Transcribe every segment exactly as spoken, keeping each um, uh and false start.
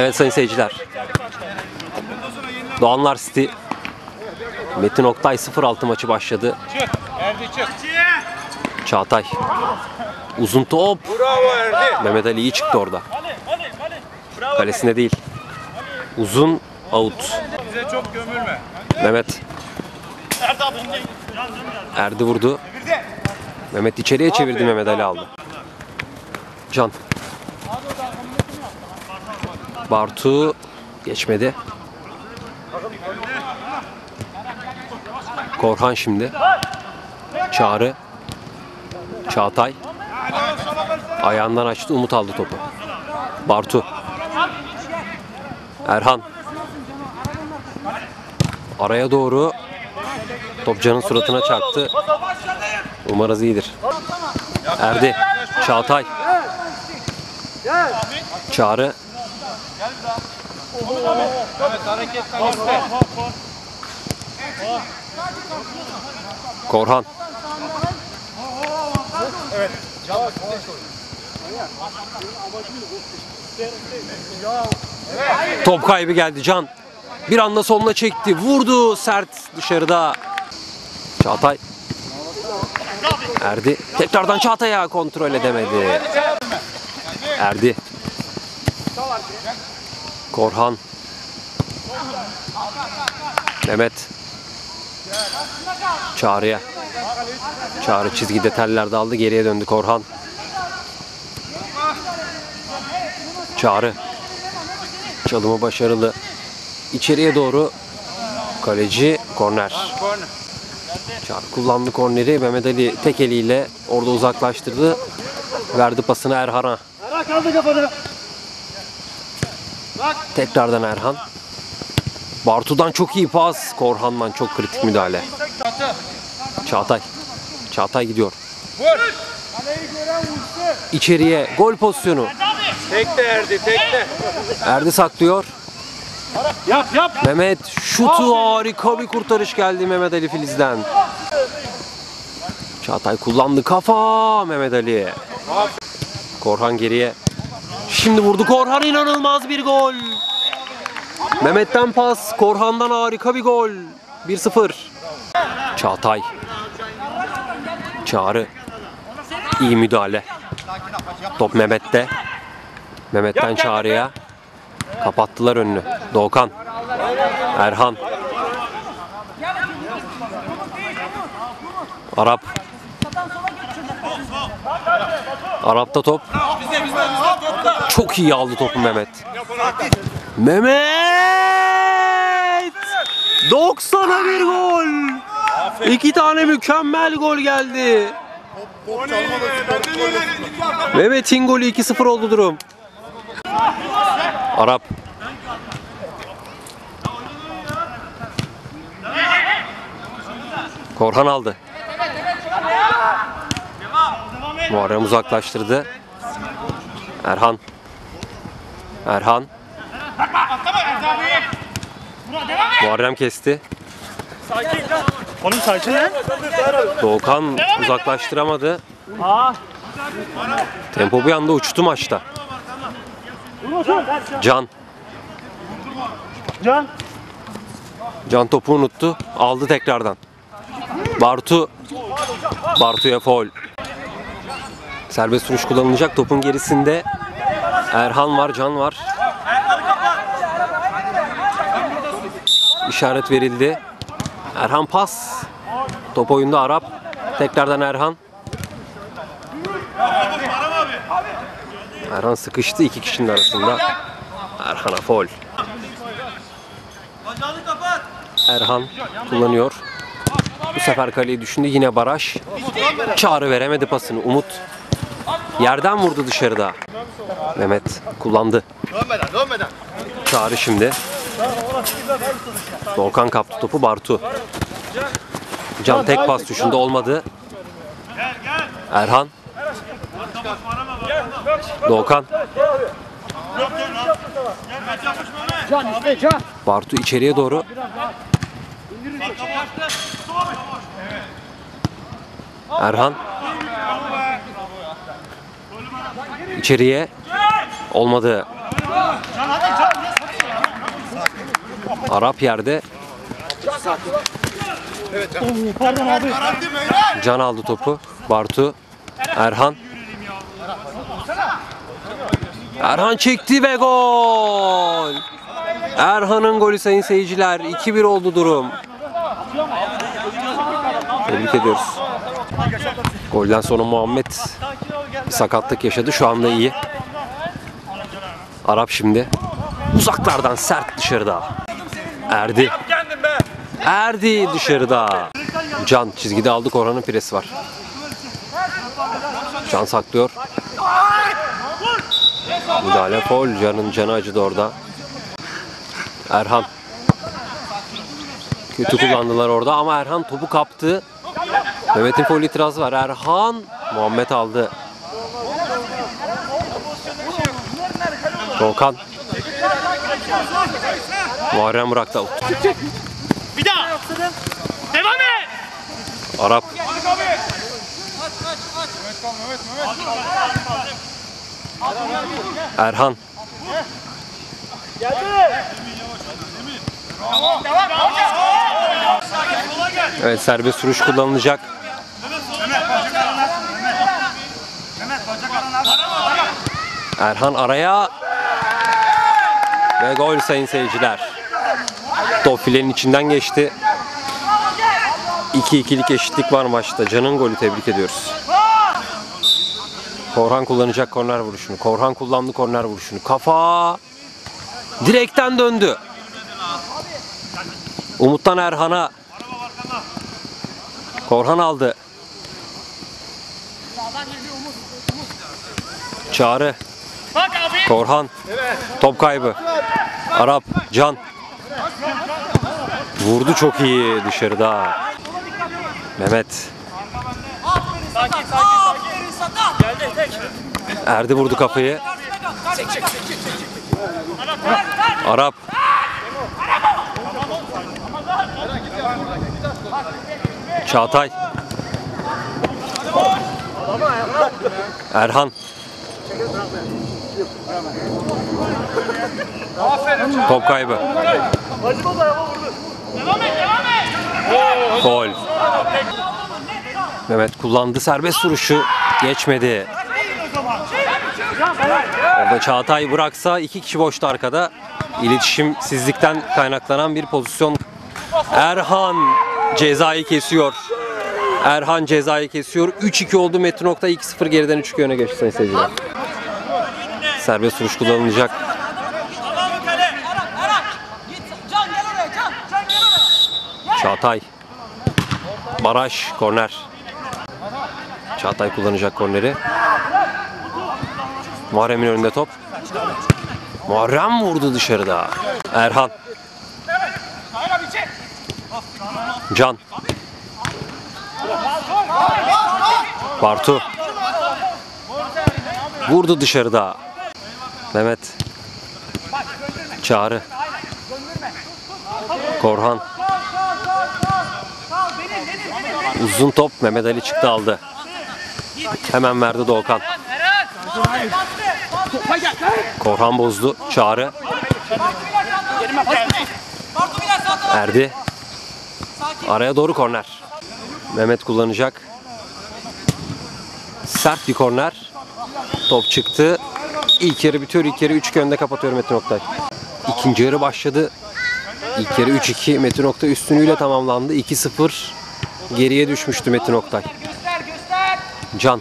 Evet sayın seyirciler. Doğanlar City Metin Oktay sıfır altı maçı başladı. Çağatay. Uzun top. Mehmet Ali iyi çıktı orada. Kalesine değil. Uzun out. Mehmet. Erdi vurdu. Mehmet içeriye çevirdi, Mehmet Ali aldı. Can. Bartu geçmedi. Korhan şimdi. Çağrı. Çağatay. Ayağından açtı. Umut aldı topu. Bartu. Erhan. Araya doğru. Top Can'ın suratına çarptı. Umarız iyidir. Erdi. Çağatay. Çağrı. Korhan. Top kaybı geldi Can. Bir anda soluna çekti. Vurdu sert dışarıda. Çağatay. Erdi. Tekrardan Çağatay'a kontrol edemedi. Erdi. Korhan. Mehmet. Çağrı'ya. Çağrı çizgide tellerde aldı. Geriye döndü Korhan. Çağrı. Çalımı başarılı. İçeriye doğru. Kaleci korner. Çağrı kullandı korneri. Mehmet Ali tek eliyle orada uzaklaştırdı. Verdi pasını Erhan'a. Tekrardan Erhan. Bartu'dan çok iyi pas. Korhan'dan çok kritik müdahale. Çağatay. Çağatay gidiyor. İçeriye gol pozisyonu. Tekte Erdi, tekte. Erdi saklıyor. Yap yap. Mehmet şutu, harika bir kurtarış geldi Mehmet Ali Filiz'den. Çağatay kullandı, kafa Mehmet Ali. Korhan geriye. Şimdi vurdu Korhan, inanılmaz bir gol. Mehmet'ten pas, Korhan'dan harika bir gol. bir sıfır. Çağatay. Çağrı. İyi müdahale. Top Mehmet'te. Mehmet'ten Çağrı'ya. Kapattılar önünü. Doğukan. Erhan. Arap. Arap'ta top. Çok iyi aldı topu Mehmet. Mehmet! doksana bir gol. İki tane mükemmel gol geldi. Mehmet'in golü iki sıfır oldu durum. Arap. Korhan aldı. Muharrem uzaklaştırdı. Erhan. Erhan. Muharrem kesti. Onun saçı ne? Doğukan uzaklaştıramadı. Tempo bir anda uçtu maçta. Can. Can. Can topu unuttu. Aldı tekrardan. Bartu. Bartu'ya faul. Serbest vuruş kullanılacak. Topun gerisinde Erhan var, Can var. İşaret verildi. Erhan pas. Top oyunda Arap. Tekrardan Erhan. Erhan sıkıştı iki kişinin arasında. Erhan'a faul. Erhan kullanıyor. Bu sefer kaleyi düşündü. Yine baraj. Çağrı veremedi pasını. Umut yerden vurdu dışarıda. Mehmet kullandı. Çağrı şimdi. Doğukan kaptı topu. Bartu. Can tek pas düşündü, olmadı. Erhan. Doğukan. Bartu içeriye doğru. Erhan. İçeriye. Olmadı. Arap yerde. Pardon abi. Can aldı topu. Bartu. Erhan. Erhan çekti ve gol. Erhan'ın golü sayın seyirciler. iki bir oldu durum. Tebrik ediyoruz. Golden sonra Muhammed bir sakatlık yaşadı. Şu anda iyi. Arap şimdi. Uzaklardan sert dışarıda. Erdi. Erdi dışarıda. Can çizgide aldı. Korhan'ın presi var. Can saklıyor. Müdahale faul. Can'ın canı acıdı orada. Erhan. Kötü kullandılar orada ama Erhan topu kaptı. Mehmet'in faul itirazı var. Erhan. Muhammed aldı. Doğukan. Muharrem bıraktı. Bir daha. Devam et. Arap. Erhan. Evet, serbest vuruş kullanılacak. Erhan araya ve gol sayın seyirciler. Top filenin içinden geçti. iki ikilik eşitlik var maçta. Can'ın golü, tebrik ediyoruz. Korhan kullanacak korner vuruşunu. Korhan kullandı korner vuruşunu. Kafa direkten döndü. Umut'tan Erhan'a. Korhan aldı. Çağrı. Korhan. Top kaybı. Arap. Can. Vurdu çok iyi dışarıda. Mehmet. Erdi vurdu kafayı. Arap. Çağatay. Erhan. Top kaybı. Gol. Mehmet kullandı serbest vuruşu. Geçmedi. Orada Çağatay bıraksa iki kişi boştu arkada. İletişimsizlikten kaynaklanan bir pozisyon. Erhan cezayı kesiyor. Erhan cezayı kesiyor. üç iki oldu. Metin Oktay iki sıfır geriden üç iki öne geçti sayın seyirciler. Serbest vuruş kullanılacak. Çağatay. Baraj korner. Çağatay kullanacak korneri. Muharrem'in önünde top. Muharrem vurdu dışarıda. Erhan. Can. Bartu. Vurdu dışarıda. Mehmet. Çağrı. Korhan. Uzun top, Mehmet Ali çıktı aldı. Hemen verdi Doğukan. Korhan bozdu. Çağrı. Erdi. Araya doğru korner. Mehmet kullanacak. Sert bir korner. Top çıktı. İlk yarı bitiyor. İlk yarı üç iki önde kapatıyor Metin Oktay. İkinci yarı başladı. İlk yarı üç iki Metin Oktay üstünlüğüyle tamamlandı. iki sıfır geriye düşmüştü Metin Oktay. Can.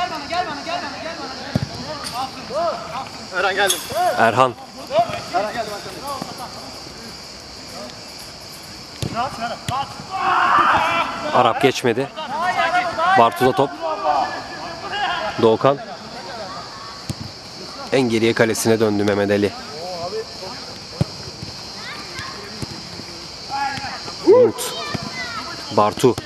Erhan geldim. Erhan. Arap geçmedi. Bartu'da top. Doğukan. En geriye kalesine döndü Mehmet Ali. Umut. Bartu.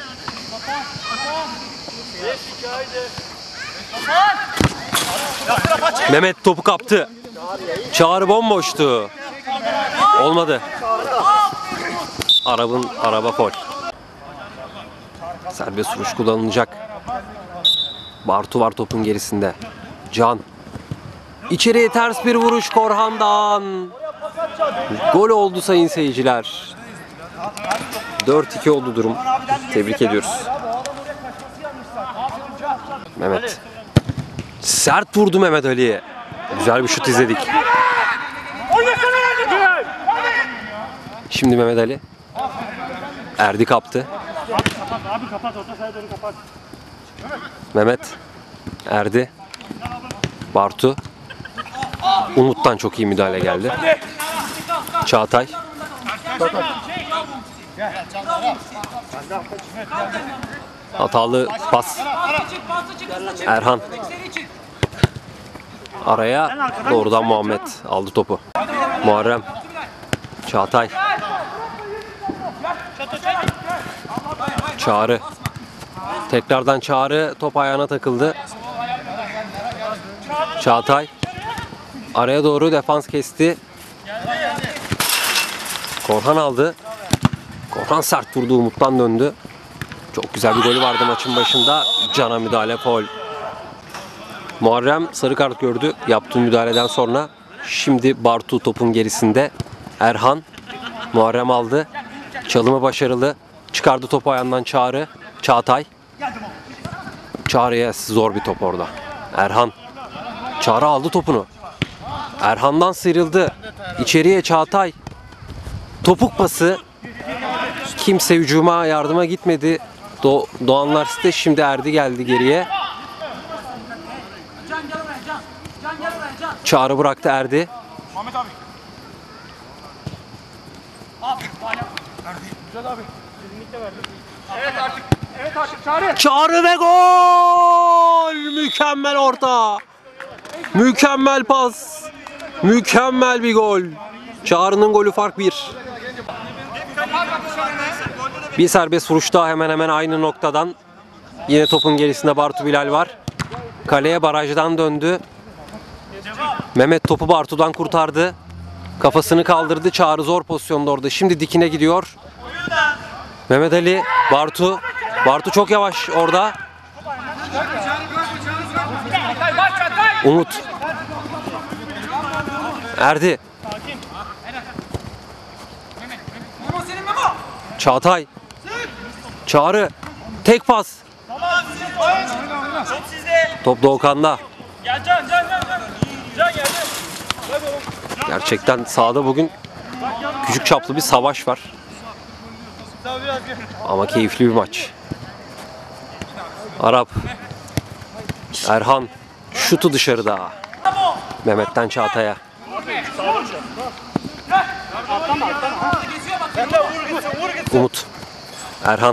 Mehmet topu kaptı. Çağrı bomboştu. Olmadı. Arabın araba faul. Serbest vuruş kullanılacak. Bartu var topun gerisinde. Can. İçeriye ters bir vuruş Korhan'dan. Gol oldu sayın seyirciler. dört iki oldu durum. Tebrik ediyoruz. Mehmet. Sert vurdu Mehmet Ali. Güzel bir şut izledik. Şimdi Mehmet Ali. Erdi kaptı. Abi kapat, orta sahaya doğru kapat. Mehmet. Erdi. Bartu. Umut'tan çok iyi müdahale geldi. Çağatay. Hatalı pas. Erhan. Araya doğrudan Muhammed aldı topu. Muharrem. Çağatay. Çağrı. Tekrardan Çağrı, top ayağına takıldı. Çağatay. Araya doğru defans kesti. Korhan aldı. Korhan sert vurdu, Umut'tan döndü. Çok güzel bir golü vardı maçın başında. Can'a müdahale, faul. Muharrem sarı kart gördü yaptığı müdahaleden sonra. Şimdi Bartu topun gerisinde. Erhan. Muharrem aldı. Çalımı başarılı. Çıkardı topu ayağından Çağrı. Çağatay. Çağrı'ya zor bir top orada. Erhan. Çağrı aldı topunu. Erhan'dan sıyrıldı. İçeriye Çağatay. Topuk pası. Kimse hücuma yardıma gitmedi. Do Doğanlar site şimdi Erdi geldi geriye. Çağrı bıraktı Erdi. Muhammed abi. Abi. Güzel abi. Kesinlikle verdi. Evet artık. Evet artık Çağrı. Çağrı ve gol! Mükemmel orta. Mükemmel pas. Mükemmel bir gol. Çağrı'nın golü fark bir. Bir serbest vuruş daha hemen hemen aynı noktadan. Yine topun gerisinde Bartu Bilal var. Kaleye barajdan döndü. Mehmet topu Bartu'dan kurtardı. Kafasını kaldırdı. Çağrı zor pozisyonda orada. Şimdi dikine gidiyor. Mehmet Ali, Bartu. Bartu çok yavaş orada. Umut. Erdi. Çağatay. Çağrı. Tek pas. Top Doğukan'da. Gerçekten sahada bugün küçük çaplı bir savaş var. Ama keyifli bir maç. Arap. Erhan. Şutu dışarıda. Mehmet'ten Çağatay'a. Umut. Erhan.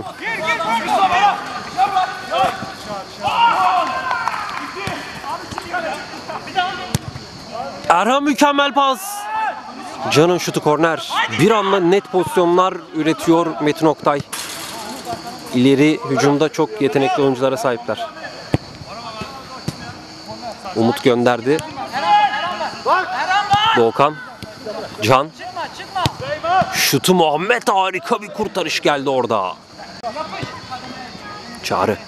Erhan mükemmel pas. Can'ın şutu korner. Bir anda net pozisyonlar üretiyor Metin Oktay. İleri hücumda çok yetenekli oyunculara sahipler. Umut gönderdi. Doğukan. Can. Şutu Muhammed, harika bir kurtarış geldi orada. Çağrı.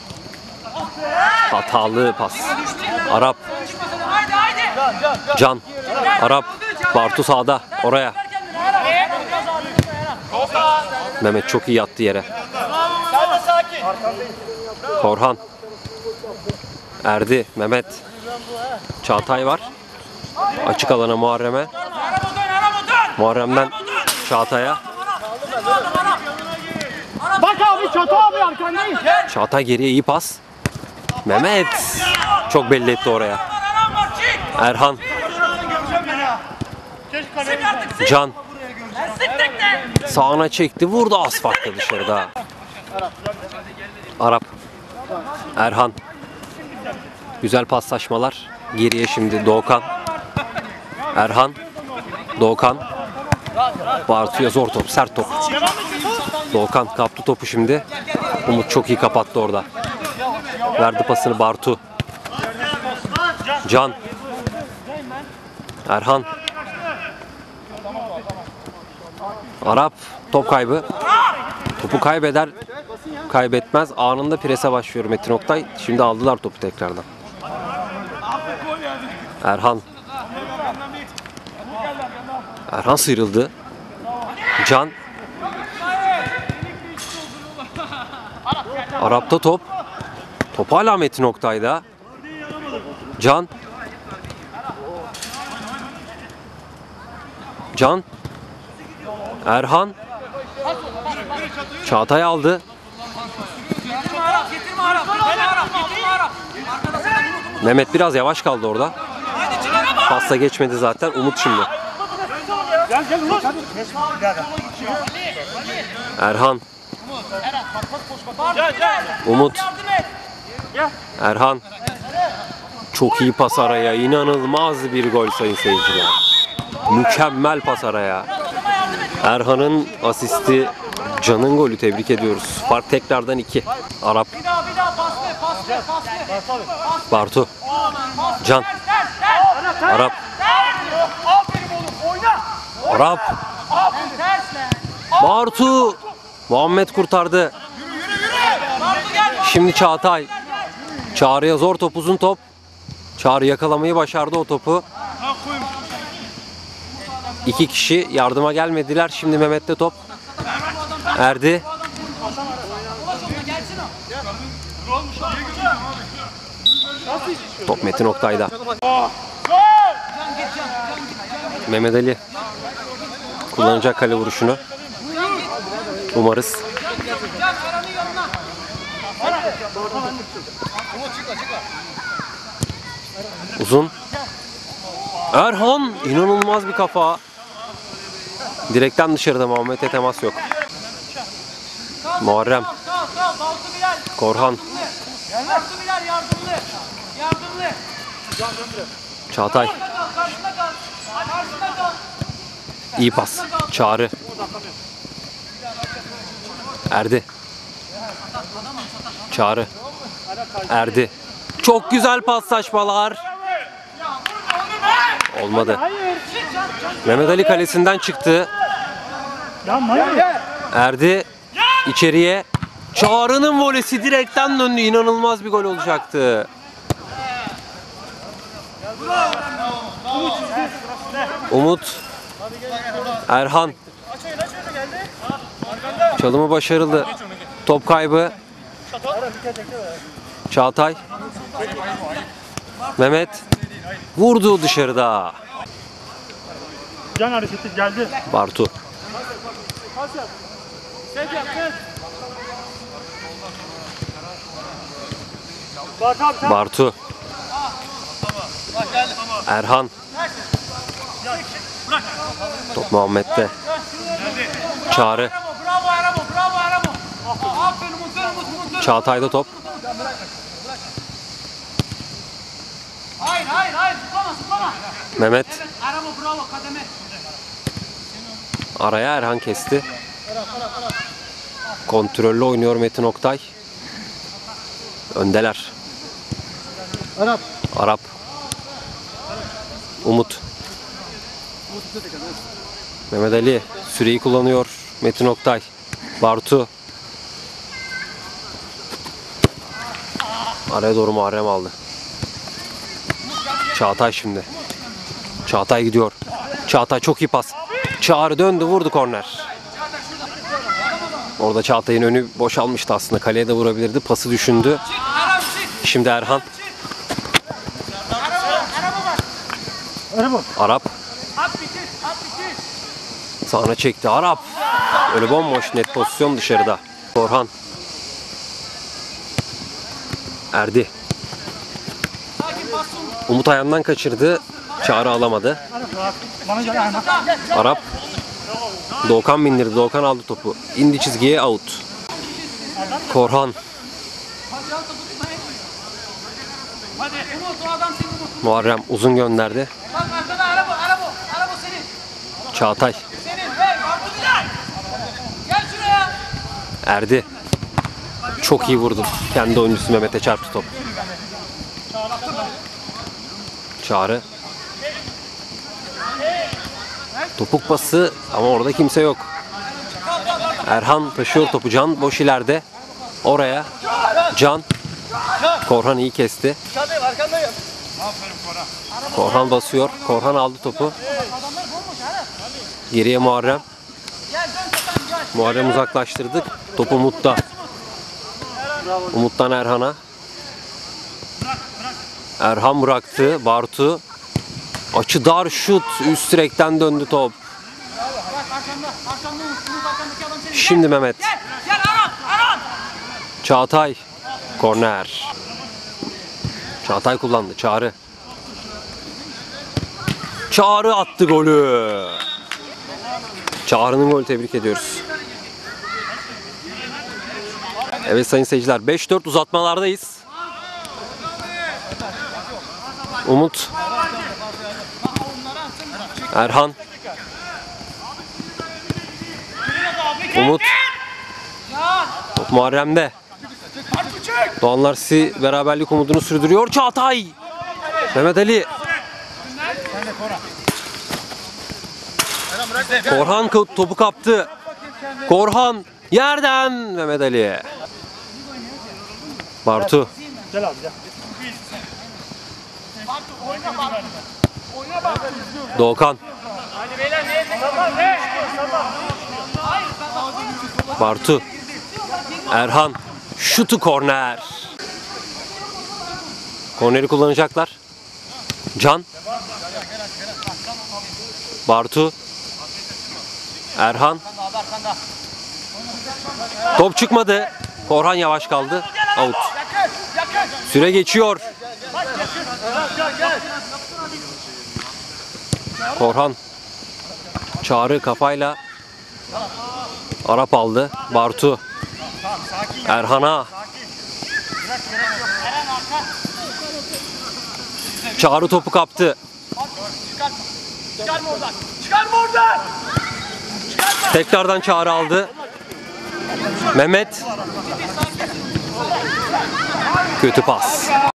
Hatalı pas. Arap. Can. Arap. Bartu sağda. Oraya. Mehmet çok iyi yattı yere. Korhan. Erdi. Mehmet. Çağatay var. Açık alana Muharrem'e. Muharrem'den Çağatay'a. Bak abi Çatı abi arkandayım. Çağatay geriye iyi pas. Mehmet. Çok belli etti oraya. Erhan. Can. Sağına çekti. Vurdu asfaltta dışarıda. Arap. Erhan. Güzel paslaşmalar. Geriye şimdi Doğukan. Erhan. Doğukan. Bartu'ya zor top. Sert top. Doğukan kaptı topu şimdi. Umut çok iyi kapattı orada. Verdi pasını Bartu. Can. Erhan. Arap. Top kaybı. Topu kaybeder. Kaybetmez. Anında prese başlıyor Metin Oktay. Şimdi aldılar topu tekrardan. Erhan. Erhan sıyrıldı. Can. Arap'ta top. Top hala Metin Oktay'da. Can. Can. Erhan. Çağatay aldı. Mehmet biraz yavaş kaldı orada. Pasta geçmedi zaten. Umut şimdi. Erhan. Umut. Erhan. Çok iyi pas araya. İnanılmaz bir gol sayın seyirciler. Mükemmel pas araya. Erhan'ın asisti, Can'ın golü, tebrik ediyoruz. Fark tekrardan iki. Arap. Bartu. Can. Arap. Arap. Bartu. Muhammed kurtardı. Şimdi Çağatay. Çağrı'ya zor top, uzun top. Çağrı yakalamayı başardı o topu. İki kişi yardıma gelmediler. Şimdi Mehmet'te top. Erdi. Top Metin Oktay'da. Mehmet Ali kullanacak kale vuruşunu. Umarız. Uzun. Erhan, inanılmaz bir kafa. Direkten dışarıda, Muhammed'e temas yok. Muharrem. Korhan. Çağatay. İyi pas. Çağrı. Erdi. Çağrı. Erdi. Çok güzel paslaşmalar. Olmadı. Mehmet Ali kalesinden çıktı. Erdi içeriye. Çağrı'nın volesi direkten döndü. İnanılmaz bir gol olacaktı. Umut. Erhan. Çalımı başarılı. Top kaybı. Çağatay. Mehmet. Vurdu dışarıda. Can hareketi geldi. Bartu. Bartu. Erhan. Top Muhammed'de. Çağrı. Çağatay'da top. Hayır hayır hayır zıplama zıplama. Mehmet. Araba bravo kademe. Araya Erhan kesti. Kontrollü oynuyor Metin Oktay. Öndeler. Arap. Arap. Umut. Mehmet Ali süreyi kullanıyor. Metin Oktay. Bartu. Araya doğru Muharrem aldı. Çağatay şimdi. Çağatay gidiyor. Çağatay çok iyi pas. Çağrı döndü, vurdu korner. Orada Çağatay'ın önü boşalmıştı aslında. Kaleye de vurabilirdi. Pası düşündü. Şimdi Erhan. Araba. Arap. Sağına çekti. Arap. Öyle bomboş, net pozisyon dışarıda. Korhan. Erdi. Umut ayağından kaçırdı. Çağrı alamadı. Arap. Doğukan bindirdi. Doğukan aldı topu. İndi çizgiye, out. Korhan. Muharrem uzun gönderdi. Çağatay. Erdi. Çok iyi vurdu. Kendi oyuncusu Mehmet'e çarptı top. Çağrı. Topuk pası ama orada kimse yok. Erhan taşıyor topu. Can boş ileride. Oraya. Can. Korhan iyi kesti. Korhan basıyor. Korhan aldı topu. Geriye Muharrem. Gel dön Ketan gel. Muharrem uzaklaştırdık. Top Umut'ta. Umut'tan Erhan'a. Erhan bıraktı. Bartu. Açı dar şut. Üst direkten döndü top. Bak arkanda. Arkanda Umut. Umut arkandaki adam senin. Şimdi Mehmet. Gel. Gel Aran. Aran. Çağatay. Korner. Çağatay kullandı. Çağrı. Çağrı attı golü. Çağrı'nın golü, tebrik ediyoruz. Evet sayın seyirciler, beş dört uzatmalardayız. Umut. Erhan. Umut. Top Muharrem'de. Doğanlar si beraberlik umudunu sürdürüyor. Çağatay. Mehmet Ali. Korhan topu kaptı. Korhan yerden Mehmet Ali. Bartu. Gel abi gel. Doğukan. Hadi beyler ne? Sabah ne? Bartu. Erhan. Şutu korner. Korneri kullanacaklar. Can. Bartu. Erhan. Top çıkmadı. Korhan yavaş kaldı. Out. Süre geçiyor. Korhan. Çağrı kafayla Arap aldı. Bartu. Erhan'a. Çağrı topu kaptı. Çıkarma oradan. Çıkarma oradan. Tekrardan Çağrı aldı. Mehmet. Kötü pas.